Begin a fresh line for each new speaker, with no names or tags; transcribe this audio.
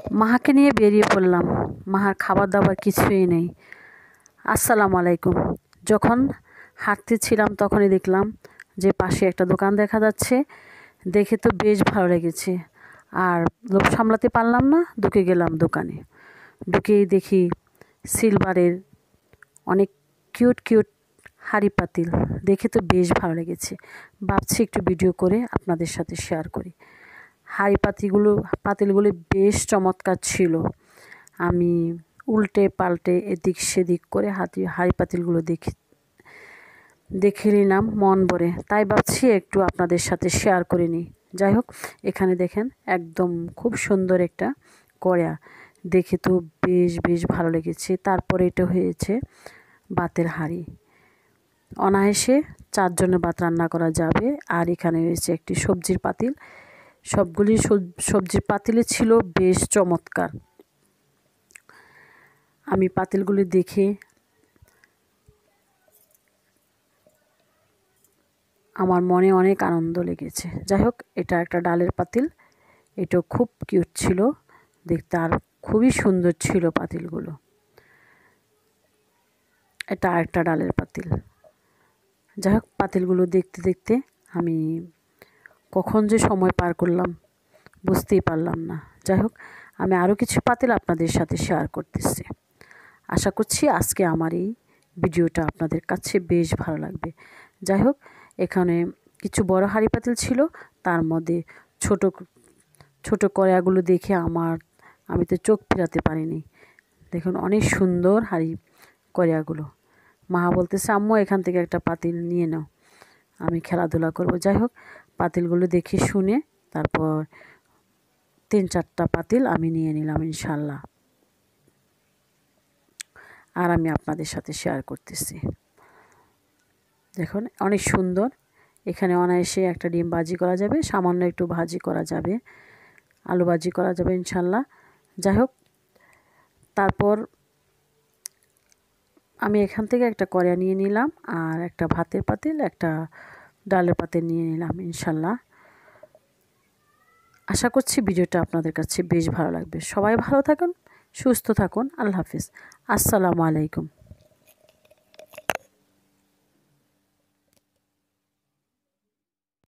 মাহাকে নিয়ে বেরিয়ে পড়লাম। মাহার খাবার দাবার কিছুই নেই। আসসালামু আলাইকুম। যখন হাঁটতেছিলাম তখনই দেখলাম যে পাশে একটা দোকান দেখা যাচ্ছে। দেখে তো বেশ ভালো লেগেছে, আর লোভ সামলাতে পারলাম না, ঢুকে গেলাম দোকানে। ঢুকেই দেখি সিলভারের অনেক কিউট কিউট হাঁড়ি পাতিল। দেখে তো বেশ ভালো লেগেছে। ভাবছি একটু ভিডিও করে আপনাদের সাথে শেয়ার করি। হাঁড়ি পাতিলগুলো বেশ চমৎকার ছিল। আমি উল্টে পাল্টে এদিক সেদিক করে হাঁড়ি পাতিলগুলো দেখে নিলাম মন ভরে। তাই ভাবছি একটু আপনাদের সাথে শেয়ার করে নিই। যাই হোক, এখানে দেখেন একদম খুব সুন্দর একটা কড়া। দেখে তো বেশ ভালো লেগেছে। তারপরে এটা হয়েছে ভাতের হাঁড়ি। অনায়াসে 4 জনের ভাত রান্না করা যাবে। আর এখানে রয়েছে একটি সবজির পাতিল। সবগুলি সবজির পাতিলে ছিল বেশ চমৎকার। আমি পাতিলগুলি দেখে আমার মনে অনেক আনন্দ লেগেছে। যাই হোক, এটা একটা ডালের পাতিল। এটাও খুব কিউট ছিল দেখতে, আর খুবই সুন্দর ছিল পাতিলগুলো। এটা আরেকটা ডালের পাতিল। যাই হোক, পাতিলগুলো দেখতে দেখতে আমি কখন যে সময় পার করলাম বুঝতেই পারলাম না। যাই হোক, আমি আরও কিছু পাতিল আপনাদের সাথে শেয়ার করতেছি। আশা করছি আজকে আমার এই ভিডিওটা আপনাদের কাছে বেশ ভালো লাগবে। যাই হোক, এখানে কিছু বড় হাঁড়ি পাতিল ছিল, তার মধ্যে ছোট ছোট কড়াগুলো দেখে আমি তো চোখ ফেরাতে পারিনি। দেখুন অনেক সুন্দর হাঁড়ি কড়াগুলো। মা বলতেছে, আম্মু এখান থেকে একটা পাতিল নিয়ে নাও, আমি খেলাধুলা করব। যাই হোক, পাতিলগুলো দেখে শুনে তারপর 3-4টা পাতিল আমি নিয়ে নিলাম ইনশাল্লাহ। আর আমি আপনাদের সাথে শেয়ার করতেছি। দেখুন অনেক সুন্দর। এখানে অনায়াসে একটা ডিম ভাজি করা যাবে, সামান্য একটু ভাজি করা যাবে, আলু ভাজি করা যাবে ইনশাল্লাহ। যাই হোক, তারপর আমি এখান থেকে একটা কড়া নিয়ে নিলাম, আর একটা ভাতের পাতিল, একটা ডালের পাতিল নিয়ে নিলাম ইনশাল্লাহ। আশা করছি ভিডিওটা আপনাদের কাছে বেশ ভালো লাগবে। সবাই ভালো থাকুন, সুস্থ থাকুন। আল্লাহ হাফিজ। আসসালামু আলাইকুম।